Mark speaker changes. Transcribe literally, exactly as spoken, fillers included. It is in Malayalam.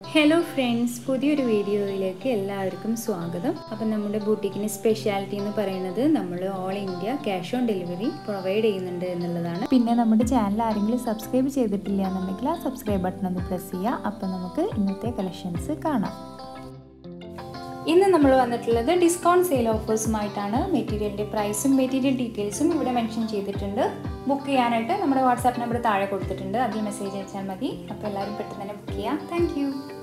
Speaker 1: Hello friends, പുതിയൊരു വീഡിയോയിലേക്ക് എല്ലാവർക്കും സ്വാഗതം. അപ്പോൾ നമ്മുടെ ബൂട്ടിക്കിന്റെ സ്പെഷ്യാലിറ്റി എന്ന് പറയുന്നത് നമ്മൾ all India cash on delivery provide ചെയ്യുന്നുണ്ട് എന്നുള്ളതാണ്.
Speaker 2: പിന്നെ നമ്മുടെ ചാനൽ ആരെങ്കിലും സബ്സ്ക്രൈബ് ചെയ്തിട്ടില്ല എന്നുണ്ടെങ്കിൽ ആ സബ്സ്ക്രൈബ് ബട്ടൺ ഒന്ന് പ്രസ് ചെയ്യുക. അപ്പോൾ നമുക്ക് ഇന്നത്തെ കളക്ഷൻസ് കാണാം.
Speaker 1: ഇന്ന് നമ്മൾ വന്നിട്ടുള്ളത് ഡിസ്കൗണ്ട് സെയിൽ ഓഫേഴ്സുമായിട്ടാണ്. മെറ്റീരിയലിൻ്റെ പ്രൈസും മെറ്റീരിയൽ ഡീറ്റെയിൽസും ഇവിടെ മെൻഷൻ ചെയ്തിട്ടുണ്ട്. ബുക്ക് ചെയ്യാനായിട്ട് നമ്മുടെ വാട്സാപ്പ് നമ്പർ താഴെ കൊടുത്തിട്ടുണ്ട്. അതിൽ മെസ്സേജ് അയച്ചാൽ മതി. അപ്പോൾ എല്ലാവരും പെട്ടെന്ന് തന്നെ ബുക്ക് ചെയ്യാം. താങ്ക്